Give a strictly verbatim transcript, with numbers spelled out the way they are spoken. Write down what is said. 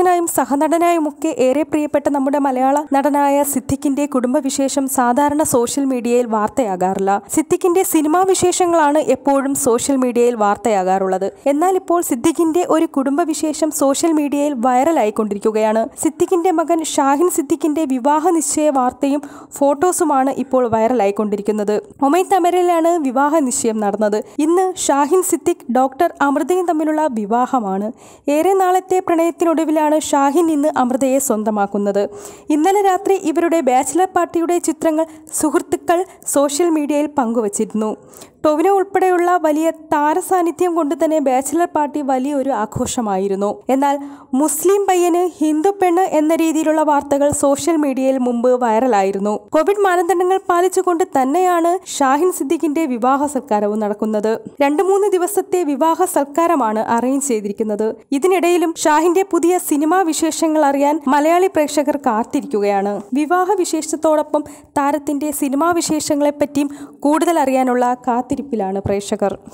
നായകനായും സഹനടനായുമൊക്കെ ഏറെ പ്രിയപ്പെട്ട നമ്മുടെ മലയാള നടനായ സിദ്ദിഖിന്റെ കുടുംബവിശേഷം സാധാരണ സോഷ്യൽ മീഡിയയിൽ വാർത്തയാകാറില്ല. സിദ്ദിഖിന്റെ സിനിമാ വിശേഷങ്ങളാണ് എപ്പോഴും സോഷ്യൽ മീഡിയയിൽ വാർത്തയാകാറുള്ളത്. എന്നാൽ ഇപ്പോൾ സിദ്ദിഖിന്റെ ഒരു കുടുംബവിശേഷം സോഷ്യൽ മീഡിയയിൽ വൈറലായിക്കൊണ്ടിരിക്കുകയാണ്. സിദ്ദിഖിന്റെ മകൻ ഷാഹിൻ സിദ്ദിഖിന്റെ വിവാഹ നിശ്ചയ വാർത്തയും ഫോട്ടോസുമാണ് ഇപ്പോൾ വൈറലായിക്കൊണ്ടിരിക്കുന്നത്. ഒമൈൻ തമരയിലാണ് വിവാഹ നിശ്ചയം നടന്നത്. ഇന്ന് ഷാഹിൻ സിദ്ദിഖ് ഡോക്ടർ അമൃതയും തമ്മിലുള്ള വിവാഹമാണ്. ഏറെ നാളത്തെ പ്രണയത്തിനൊടുവിലാണ് ഷാഹിൻ ഇന്ന് അമൃതയെ സ്വന്തമാക്കുന്നത്. ഇന്നലെ രാത്രി ഇവരുടെ ബാച്ചിലർ പാർട്ടിയുടെ ചിത്രങ്ങൾ സുഹൃത്തുക്കൾ സോഷ്യൽ മീഡിയയിൽ പങ്കുവച്ചിരുന്നു. ടൊവിനോ ഉൾപ്പെടെയുള്ള വലിയ താരസാന്നിധ്യം കൊണ്ട് തന്നെ ബാച്ചിലർ പാർട്ടി വലിയൊരു ആഘോഷമായിരുന്നു. എന്നാൽ മുസ്ലിം പയ്യന് ഹിന്ദു പെണ്ണ് എന്ന രീതിയിലുള്ള വാർത്തകൾ സോഷ്യൽ മീഡിയയിൽ മുമ്പ് വൈറലായിരുന്നു. കോവിഡ് മാനദണ്ഡങ്ങൾ പാലിച്ചുകൊണ്ട് തന്നെയാണ് ഷാഹിൻ സിദ്ദിഖിന്റെ വിവാഹ സൽക്കാരവും നടക്കുന്നത്. രണ്ടു മൂന്ന് ദിവസത്തെ വിവാഹ സൽക്കാരമാണ് അറേഞ്ച് ചെയ്തിരിക്കുന്നത്. ഇതിനിടയിലും ഷാഹിന്റെ പുതിയ സിനിമാ വിശേഷങ്ങൾ അറിയാൻ മലയാളി പ്രേക്ഷകർ കാത്തിരിക്കുകയാണ്. വിവാഹ വിശേഷത്തോടൊപ്പം താരത്തിന്റെ സിനിമാ വിശേഷങ്ങളെപ്പറ്റിയും കൂടുതൽ അറിയാനുള്ള കാത്തിരിപ്പിലാണ് പ്രേക്ഷകർ.